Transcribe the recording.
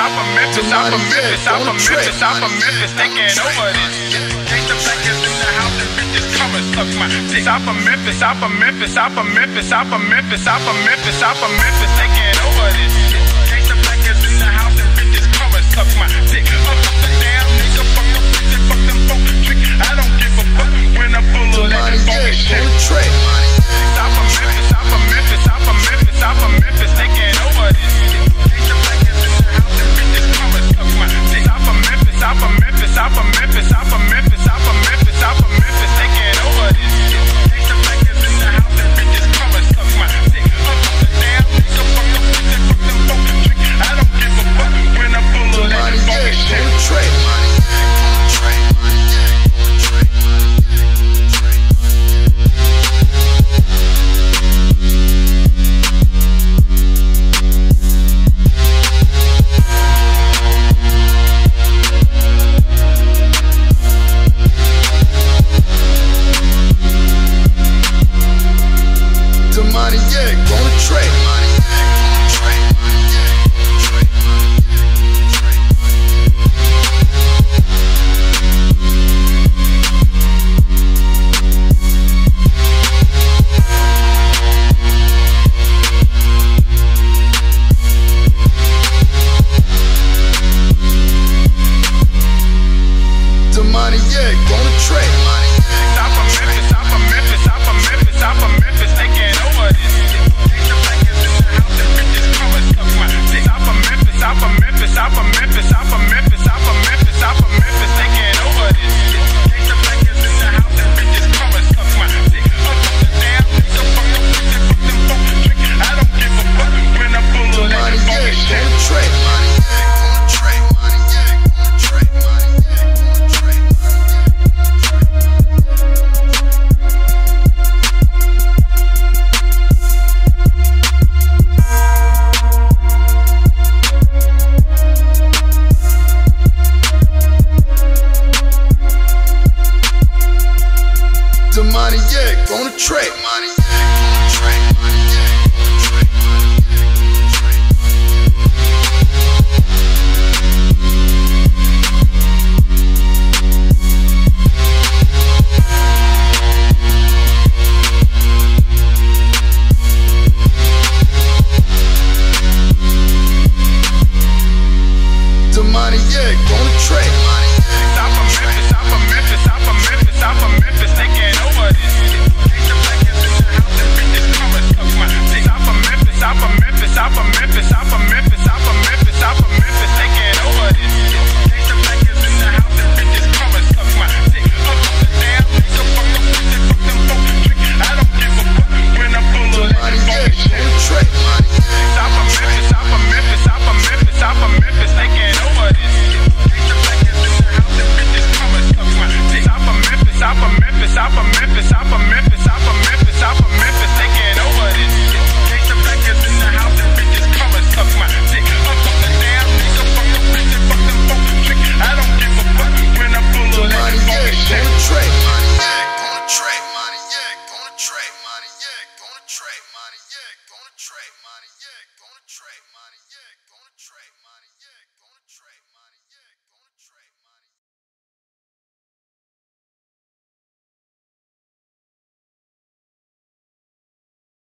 taking over this. Gangsta blackers in the house and bitches come and suck my dick. South of Memphis, South of Memphis, South of Memphis, South of Memphis, South of Memphis, South of Memphis, taking over this. Gangsta blackers in the house and bitches come and suck my dick. Up the damn nigga, fuck the bitches, fuck them folk trick. I don't give a fuck when I'm full of that funky shit. South of Memphis, South of Memphis, South of Memphis, South of Memphis, taking over this. Gangsta blackers in the house and bitches come and suck my dick. South of Memphis, South of Memphis, South of Memphis, South of Memphis, South of Memphis, South of Memphis, taking over this. Gangsta blackers in the house and bitches come and suck my dick. Up the damn nigga, fuck the bitches, fuck them folk trick. I don't give a fuck when I'm full of that funky shit. Trey, money, yeah, gonna trade money, yeah, gonna trade money, yeah, gonna trade.